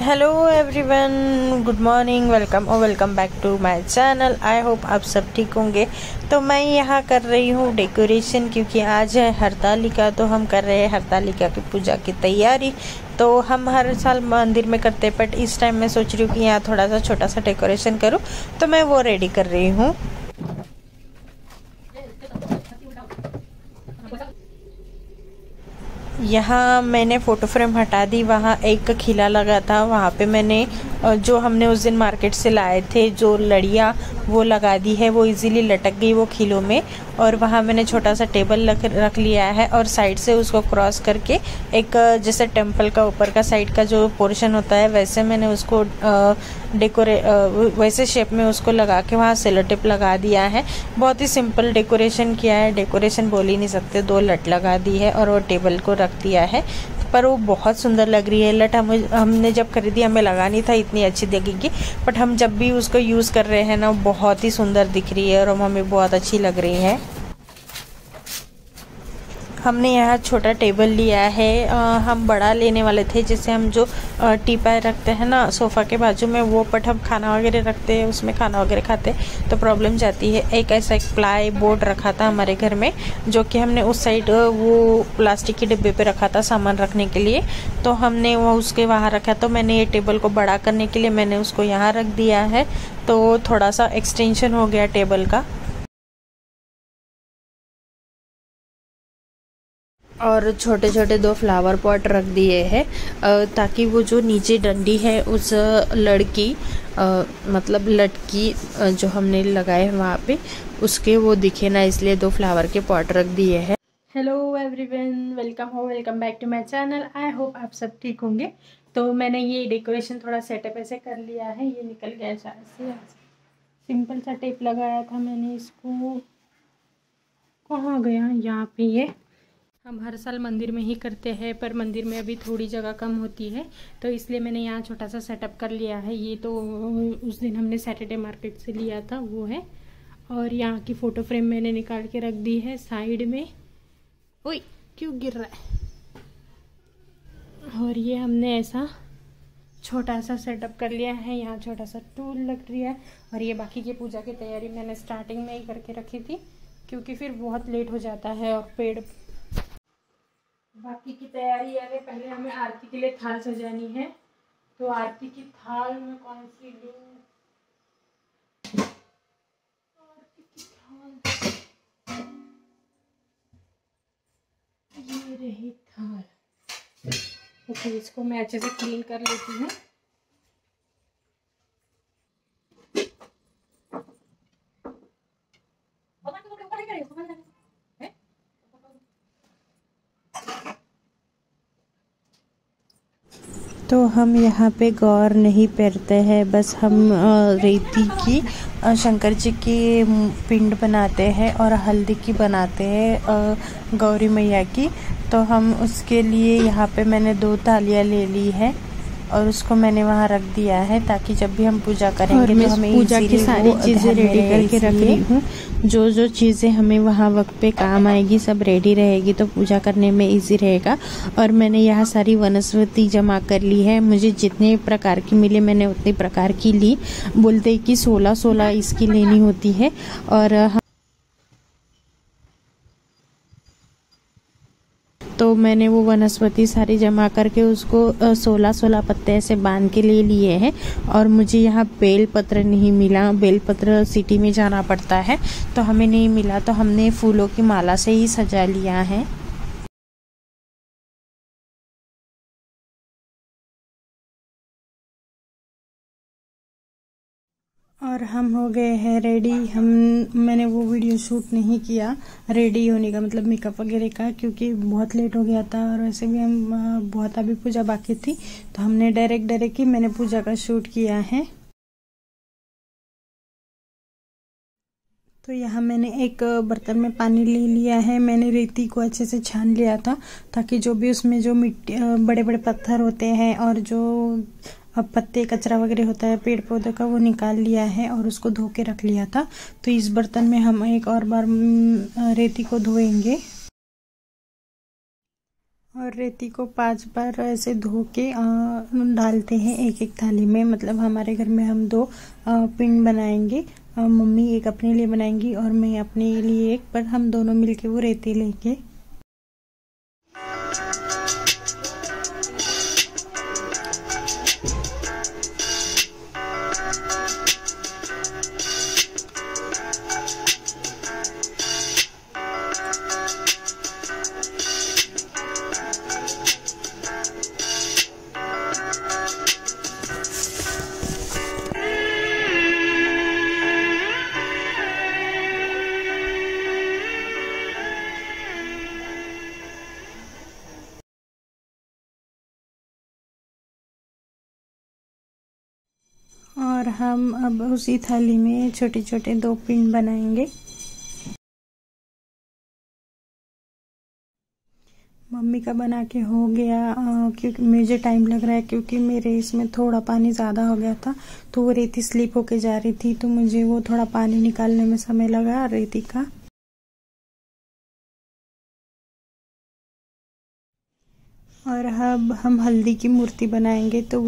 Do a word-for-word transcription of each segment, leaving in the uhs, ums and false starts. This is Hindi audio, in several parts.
Hello everyone, good morning, welcome और welcome back to my channel. I hope आप सब ठीक होंगे। तो मैं यहाँ कर रही हूँ डेकोरेशन, क्योंकि आज है हरतालिका। तो हम कर रहे हैं हरतालिका की पूजा की तैयारी। तो हम हर साल मंदिर में करते हैं, बट इस टाइम मैं सोच रही हूँ कि यहाँ थोड़ा सा छोटा सा डेकोरेशन करूँ, तो मैं वो रेडी कर रही हूँ। यहाँ मैंने फ़ोटो फ्रेम हटा दी, वहाँ एक खिला लगा था, वहाँ पे मैंने जो हमने उस दिन मार्केट से लाए थे जो लड़ियाँ, वो लगा दी है। वो इजीली लटक गई वो खिलों में। और वहाँ मैंने छोटा सा टेबल रख रख लिया है, और साइड से उसको क्रॉस करके एक जैसे टेम्पल का ऊपर का साइड का जो पोर्शन होता है, वैसे मैंने उसको डेकोरे वैसे शेप में उसको लगा के वहाँ सेलो टेप लगा दिया है। बहुत ही सिंपल डेकोरेशन किया है, डेकोरेशन बोल ही नहीं सकते। दो लट लगा दी है और वो टेबल को रख दिया है, पर वो बहुत सुंदर लग रही है। लट हम हमने जब खरीदी हमें लगा नहीं था इतनी अच्छी दिखेगी, बट हम जब भी उसको यूज़ कर रहे हैं ना, बहुत ही सुंदर दिख रही है और हमें बहुत अच्छी लग रही है। हमने यहाँ छोटा टेबल लिया है। आ, हम बड़ा लेने वाले थे, जैसे हम जो टीपाई रखते हैं ना सोफ़ा के बाजू में, वो बट हम खाना वगैरह रखते हैं, उसमें खाना वगैरह खाते हैं तो प्रॉब्लम जाती है। एक ऐसा एक प्लाई बोर्ड रखा था हमारे घर में, जो कि हमने उस साइड वो प्लास्टिक के डिब्बे पे रखा था सामान रखने के लिए, तो हमने वो उसके वहाँ रखा। तो मैंने ये टेबल को बड़ा करने के लिए मैंने उसको यहाँ रख दिया है, तो थोड़ा सा एक्सटेंशन हो गया टेबल का। और छोटे छोटे दो फ्लावर पॉट रख दिए हैं, ताकि वो जो नीचे डंडी है उस लड़की मतलब लटकी जो हमने लगाए वहाँ पे उसके वो दिखे ना, इसलिए दो फ्लावर के पॉट रख दिए हैं। हेलो एवरीवन, वेलकम हो welcome back to my channel. I hope आप सब ठीक होंगे। तो मैंने ये डेकोरेशन थोड़ा सेटअप ऐसे कर लिया है। ये निकल गया शायद से, सिंपल सा टेप लगाया था मैंने, इसको कहाँ गया, यहाँ पे ये हम हर साल मंदिर में ही करते हैं, पर मंदिर में अभी थोड़ी जगह कम होती है, तो इसलिए मैंने यहाँ छोटा सा सेटअप कर लिया है। ये तो उस दिन हमने सैटरडे मार्केट से लिया था वो है। और यहाँ की फ़ोटो फ्रेम मैंने निकाल के रख दी है साइड में। ओए क्यों गिर रहा है। और ये हमने ऐसा छोटा सा सेटअप कर लिया है। यहाँ छोटा सा टूल लग रही है। और ये बाकी की पूजा की तैयारी मैंने स्टार्टिंग में ही करके रखी थी, क्योंकि फिर बहुत लेट हो जाता है। और पेड़ बाकी की तैयारी है, पहले हमें आरती के लिए थाल सजानी है। तो आरती की थाल में कौन सी लूं? आरती की थाल, ये रही थाल। ओके, इसको मैं अच्छे से क्लीन कर लेती हूँ। तो हम यहाँ पे गौर नहीं करते हैं, बस हम रेती की शंकर जी की पिंड बनाते हैं और हल्दी की बनाते हैं गौरी मैया की। तो हम उसके लिए यहाँ पे मैंने दो थालियाँ ले ली है और उसको मैंने वहाँ रख दिया है, ताकि जब भी हम पूजा करेंगे तो हमें पूजा की सारी चीज़ें रेडी करके रख ली हूँ। जो जो चीज़ें हमें वहाँ वक्त पे काम आएगी सब रेडी रहेगी, तो पूजा करने में इजी रहेगा। और मैंने यहाँ सारी वनस्पति जमा कर ली है। मुझे जितने प्रकार की मिले मैंने उतने प्रकार की ली। बोलते कि सोलह सोलह इसकी लेनी होती है। और तो मैंने वो वनस्पति सारी जमा करके उसको सोलह सोलह पत्ते ऐसे बांध के ले लिए हैं। और मुझे यहाँ बेल पत्र नहीं मिला, बेल पत्र सिटी में जाना पड़ता है, तो हमें नहीं मिला, तो हमने फूलों की माला से ही सजा लिया है। और हम हो गए हैं रेडी। हम मैंने वो वीडियो शूट नहीं किया रेडी होने का, मतलब मेकअप वगैरह का, क्योंकि बहुत लेट हो गया था और वैसे भी हम बहुत अभी पूजा बाकी थी, तो हमने डायरेक्ट डायरेक्ट ही मैंने पूजा का शूट किया है। तो यहाँ मैंने एक बर्तन में पानी ले लिया है। मैंने रेती को अच्छे से छान लिया था, ताकि जो भी उसमें जो मिट्टी बड़े बड़े पत्थर होते हैं और जो अब पत्ते कचरा वगैरह होता है पेड़ पौधे का, वो निकाल लिया है और उसको धो के रख लिया था। तो इस बर्तन में हम एक और बार रेती को धोएंगे। और रेती को पांच बार ऐसे धो के डालते हैं एक एक थाली में। मतलब हमारे घर में हम दो पिंड बनाएंगे, मम्मी एक अपने लिए बनाएंगी और मैं अपने लिए एक, पर हम दोनों मिलके वो रेती लेंगे। और हम अब उसी थाली में छोटे छोटे दो पिंड बनाएंगे। मम्मी का बना के हो गया, आ, क्योंकि मुझे टाइम लग रहा है क्योंकि मेरे इसमें थोड़ा पानी ज़्यादा हो गया था, तो वो रेती स्लिप होके जा रही थी, तो मुझे वो थोड़ा पानी निकालने में समय लगा रेती का। और अब हम हल्दी की मूर्ति बनाएंगे, तो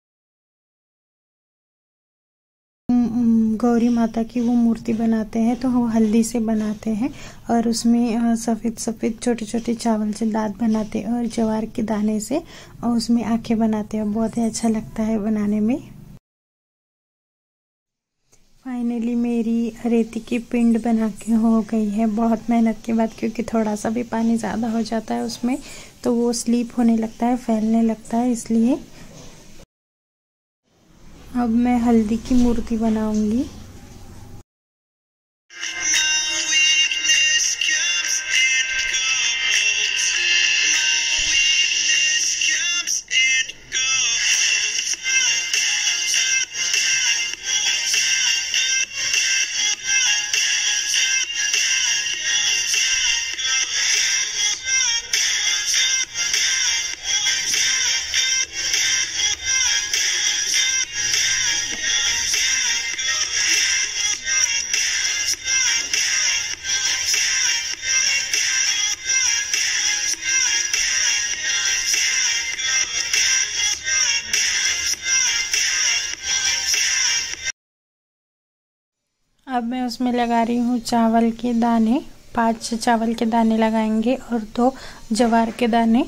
गौरी माता की वो मूर्ति बनाते हैं, तो वो हल्दी से बनाते हैं और उसमें सफ़ेद सफ़ेद छोटे छोटे चावल से दांत बनाते हैं और ज्वार के दाने से और उसमें आंखें बनाते हैं। बहुत ही अच्छा लगता है बनाने में। फाइनली मेरी रेती की पिंड बना के हो गई है, बहुत मेहनत के बाद, क्योंकि थोड़ा सा भी पानी ज़्यादा हो जाता है उसमें तो वो स्लीप होने लगता है, फैलने लगता है, इसलिए। अब मैं हल्दी की मूर्ति बनाऊंगी। अब मैं उसमें लगा रही हूँ चावल के दाने, पांच चावल के दाने लगाएंगे और दो ज्वार के दाने।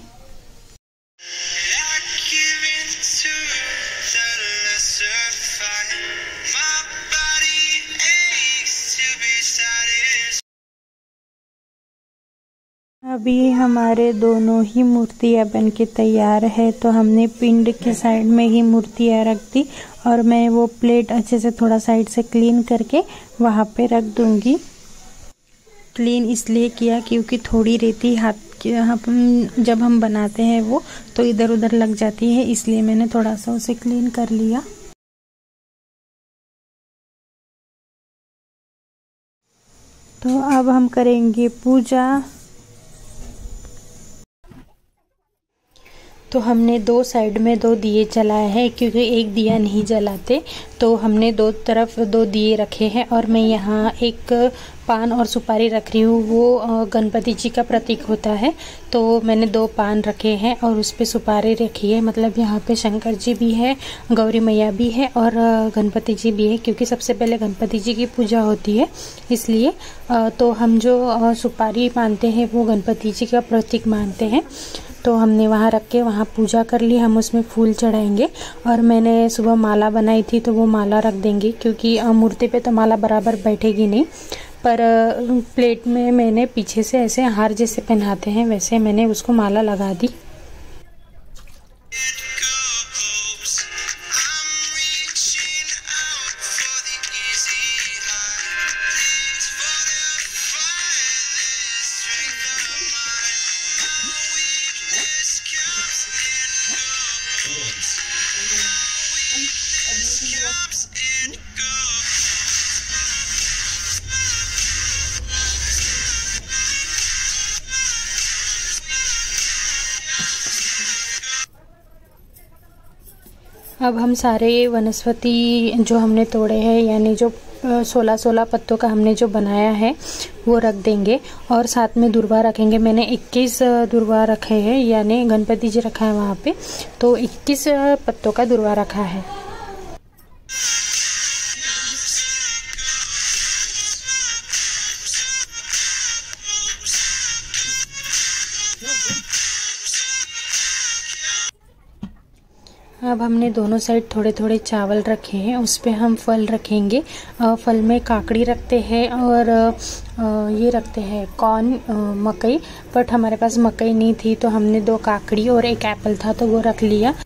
अभी हमारे दोनों ही मूर्तियाँ बन के तैयार है, तो हमने पिंड के साइड में ही मूर्तियाँ रख दी और मैं वो प्लेट अच्छे से थोड़ा साइड से क्लीन करके वहाँ पे रख दूँगी। क्लीन इसलिए किया क्योंकि थोड़ी रेती हाथ हम जब हम बनाते हैं वो तो इधर उधर लग जाती है, इसलिए मैंने थोड़ा सा उसे क्लीन कर लिया। तो अब हम करेंगे पूजा। तो हमने दो साइड में दो दिए जलाए हैं, क्योंकि एक दिया नहीं जलाते, तो हमने दो तरफ दो दिए रखे हैं। और मैं यहाँ एक पान और सुपारी रख रही हूँ, वो गणपति जी का प्रतीक होता है, तो मैंने दो पान रखे हैं और उस पर सुपारी रखी है। मतलब यहाँ पे शंकर जी भी है, गौरी मैया भी है और गणपति जी भी है, क्योंकि सबसे पहले गणपति जी की पूजा होती है, इसलिए। तो हम जो सुपारी मानते हैं वो गणपति जी का प्रतीक मानते हैं, तो हमने वहाँ रख के वहाँ पूजा कर ली। हम उसमें फूल चढ़ाएंगे और मैंने सुबह माला बनाई थी, तो वो माला रख देंगे, क्योंकि मूर्ति पे तो माला बराबर बैठेगी नहीं, पर प्लेट में मैंने पीछे से ऐसे हार जैसे पहनाते हैं वैसे मैंने उसको माला लगा दी। अब हम सारे वनस्पति जो हमने तोड़े हैं, यानी जो सोलह सोलह पत्तों का हमने जो बनाया है वो रख देंगे और साथ में दुर्वा रखेंगे। मैंने इक्कीस दुर्वा रखे हैं, यानी गणपति जी रखा है वहाँ पे, तो इक्कीस पत्तों का दुर्वा रखा है। अब हमने दोनों साइड थोड़े थोड़े चावल रखे हैं, उस पे हम फल रखेंगे। फल में काकड़ी रखते हैं और ये रखते हैं कॉर्न, मकई, बट हमारे पास मकई नहीं थी तो हमने दो काकड़ी और एक एप्पल था तो वो रख लिया।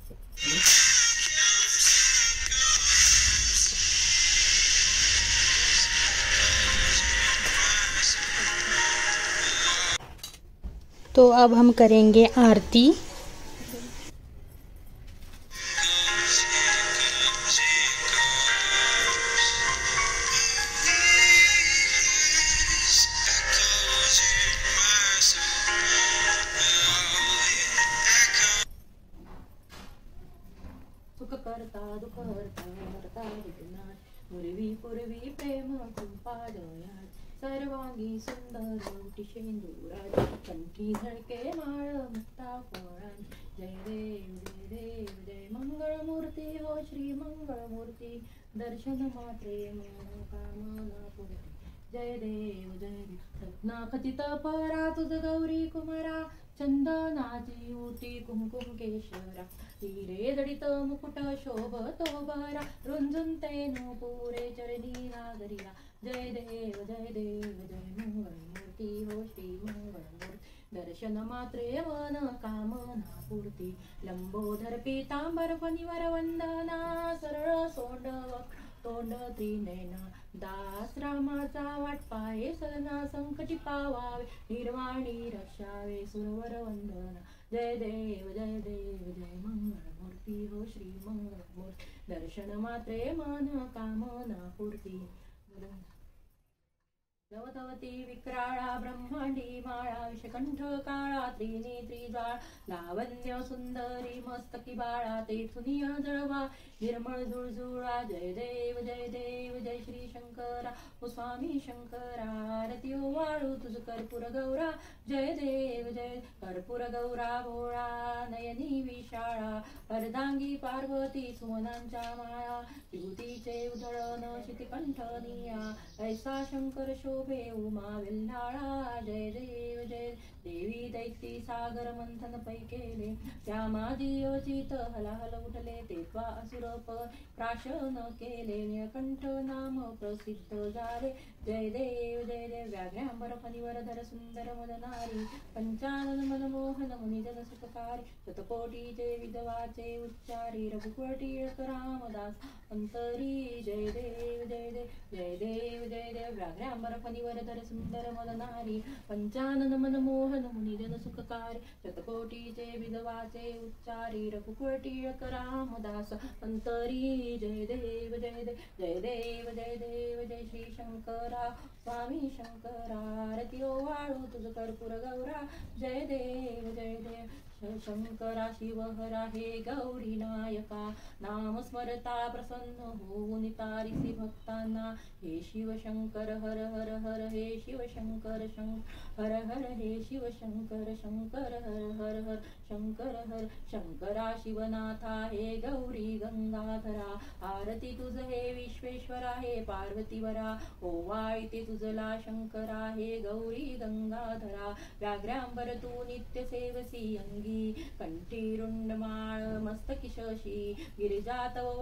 तो अब हम करेंगे आरती। करता दुख हरता हरता विघ्नाश, पूर्वी पूर्वी प्रेम कृपादयाळ, सर्वांगी सुंदर ओटी शेंदुराज, कंठी झळके माळ मुक्ता फळांची, जय देव जय देव जय मंगळमूर्ती हो श्री मंगळमूर्ती, दर्शन मात्रे मनोकामना पूर्ती, जय देव जय देव रत्ना खचित परा तुझ गौरी कुमारा, चंदनाची ओटी कुमकुम केशरा, हिरे जडित मुकुट शोभतो बरा, रुंजून तेनु पुरे चरणी नागरिया, जय देव जय देव जय मंगळमूर्ती हो श्री मंगळमूर्ती, दर्शन मात्रे मन कामना पूर्ती, लंबोदर पीतांबर फणीवर वंदना, सरळ सोंड तोंड त्रिनयना, दास रामाचा वाट पाये सलना, संकटी पावावे निर्वाणी रक्षावे सुरवर वंदना, जय देव जय देव जय मंगळमूर्ती हो श्री मंगळमूर्ती, दर्शन मात्रे मन कामना पूर्ती, लवधवती विक्राळा ब्रह्मांडी माळा, विषकंठ काळा त्रिनेत्री ज्वाळा, लावण्य सुंदरी मस्तकी बाळा, तेथुनिया जळवा निर्मळ झुळझुळा, जय देव जय देव जय श्री शंकरा ओ स्वामी शंकरा, आरती ओवाळू तुझ कर्पूर गौरा, जय देव जय कर्पूर गौरा भोळा, नयनी विशाळा, अर्धांगी पार्वती सुमनांच्या माळा, विभूतीचे उधळण शितिकंठनिया, ऐसा शंकर शोभे उमा विल्हाळा, जय देव जय देवी दैती सागर मंथन पै केले, त्या माझी योचित हलाहल उठले, तेव्हा असुर प्राशन केले, निळकंठ नाम प्रसिद्ध झाले, जय देव जय देव व्याघ्रांबर फणीवर धर सुंदर मदनारी, पंचानन मनमोहन मुनिजन सुखकारी, शतकोटीचे विधवाचे उच्चारी, रघुकुळ टिळक रामदास अंतरी, जय देव जय देव जय देव जय देव व्याघ्रांबर फणीवर धर सुंदर मदनारी, पंचानन मनमोहन मुनिजन सुखकारी, शतकोटीचे विधवाचे उच्चारी, रघुकुळ टिळक रामदास अंतरी, जय देव जय देव जय देव जय देव जय श्री शंकरा स्वामी शंकरा, आरती ओवाळू तुझ कर्पूर गौरा, जय देव जय देव शंकरा शिवहरा हे गौरी नायका, नाम स्मरता प्रसन्न होऊन तारिसी भक्तांना, हे शिव शंकर हर हर हर हे शिव शंकर शंकर हर हर हे शिव शंकर शंकर हर हर हर शंकर हर शंकरा शिवनाथा हे गौरी गंगाधरा, आरती तुझ हे विश्वेश्वरा हे पार्वतीवरा, ओवाळते तुझला शंकरा हे गौरी गंगाधरा, व्याघ्रांबर तू नित्य सेवसी अंगी, कंठी रुंडमाळ मस्तकी शशी, गिरिजा तव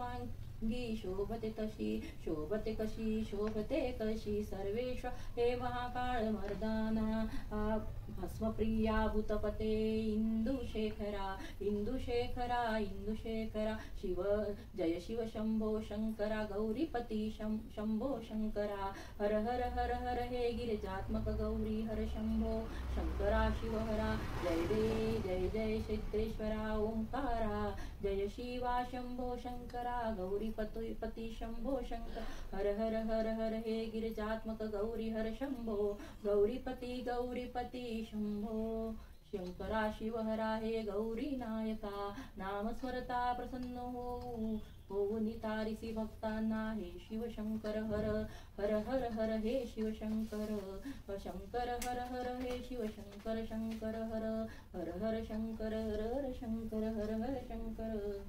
वामांगी शोभते तशी, शोभते कशी शोभते कशी, सर्वेश्वर हे महाकाळ मर्दाना, भस्मप्रिया भूतपते इंदुशेखरा इंदुशेखरा इंदुशेखरा, शिव जय शिव शंभो शंकरा, गौरीपती शंभो शंकरा, हर हर हर हर हे गिरिजात्मक गौरी हर शंभो शंकरा शिवहरा, जय देव जय जय सिद्धेश्वरा ओंकारा, जय शिवा शंभो शंकरा, गौरीपती पती शंभो शंकर, हर हर हर हर हे गिरिजात्मक गौरी हर शंभो, गौरीपती गौरीपती शंभो शंकरा शिवहरा हे गौरी नायका, नाम स्मरता प्रसन्न हो होऊनी तारिसी भक्तांना हे शिवशंकर हर हर हर हर हे शिवशंकर शंकर हर हर हे शिवशंकर शंकर हर हर हर शंकर हर हर शंकर हर हर शंकर।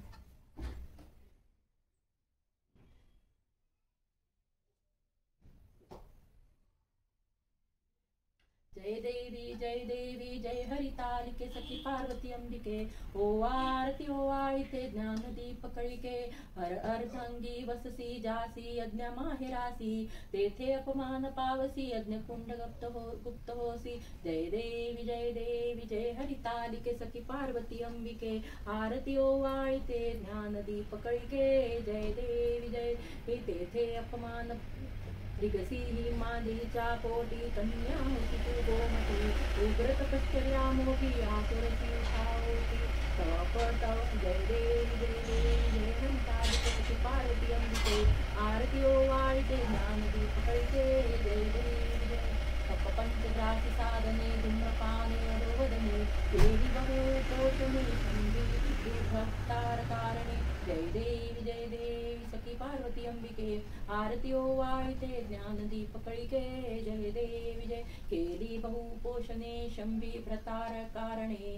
जय देवी जय देवी जय हरितालिके सखी पार्वती अंबिके ओ आरती ओ आळिते ज्ञान दीप कळिके हर अर्धांगी वससी जासी यज्ञ माहेरासी तेथे अपमान पावसी यज्ञ कुंड गुप्त हो गुप्त होसी। जय देवी जय देवी जय हरितालिके सखी पार्वती अंबिके आरती ओ आळिते ज्ञान दीप कळिके जय देवी जय तेथे अपमान दिगसी ही मांदीच्या कोटी कन्या होती तू गोमती उग्र तपश्चर्या मोठी आसुरची उठावती तपट। जय देवी जय देवी जय हरितालिके सखी पार्वती अंबिके आरती ओ आळिते ज्ञान दीप कळिके जय देवी जय तप पंचग्रासी साधने धूम्रपाने अधोवदने देवी बहु पोषणे संधी दुर्भक्तार कारणे। जय देवी जय देवी सखी पार्वती अंबिके आरती ओ आळिते ज्ञान दीप कळिके जय देवी जय केली बहु पोषणे शंभी भ्रतार कारणे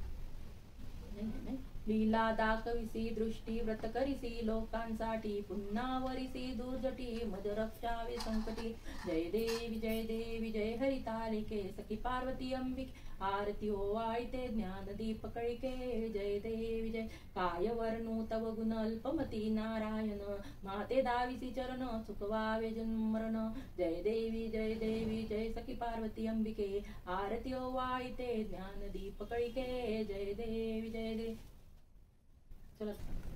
लीला दाखविसी दृष्टी व्रत करिसी लोकांसाठी पुन्हा वरिसी दुर्जटी मज रक्षावे संकटी। जय देवी जय देवी जय हरितालिके सखी पार्वती अंबिके आरती ओ आळिते ज्ञान दीप कळिके जय देवी जय काय वर्णू तव गुण अल्पमती नारायण माते दाविसी चरण चुकवावे जन्म मरण। जय देवी जय देवी जय सखी पार्वती अंबिके आरती ओ आळिते ज्ञान दीप कळिके जय देवी जय देवी। चलो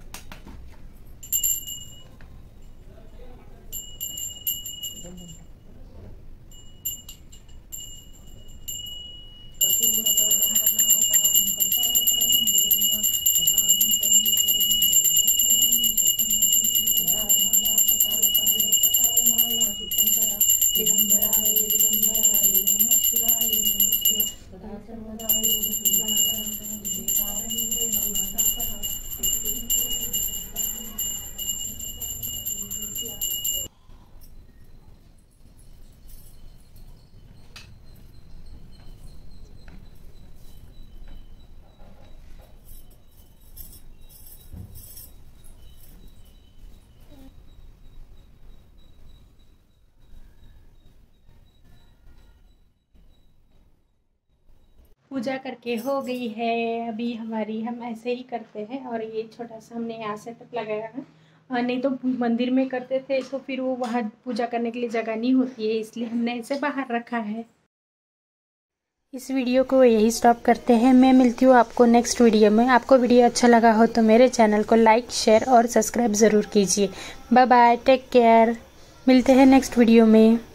पूजा करके हो गई है अभी हमारी। हम ऐसे ही करते हैं और ये छोटा सा हमने यहाँ सेटअप लगाया है। नहीं तो मंदिर में करते थे तो फिर वो वहाँ पूजा करने के लिए जगह नहीं होती है, इसलिए हमने इसे बाहर रखा है। इस वीडियो को यही स्टॉप करते हैं। मैं मिलती हूँ आपको नेक्स्ट वीडियो में। आपको वीडियो अच्छा लगा हो तो मेरे चैनल को लाइक शेयर और सब्सक्राइब ज़रूर कीजिए। Bye bye, take care. मिलते हैं नेक्स्ट वीडियो में।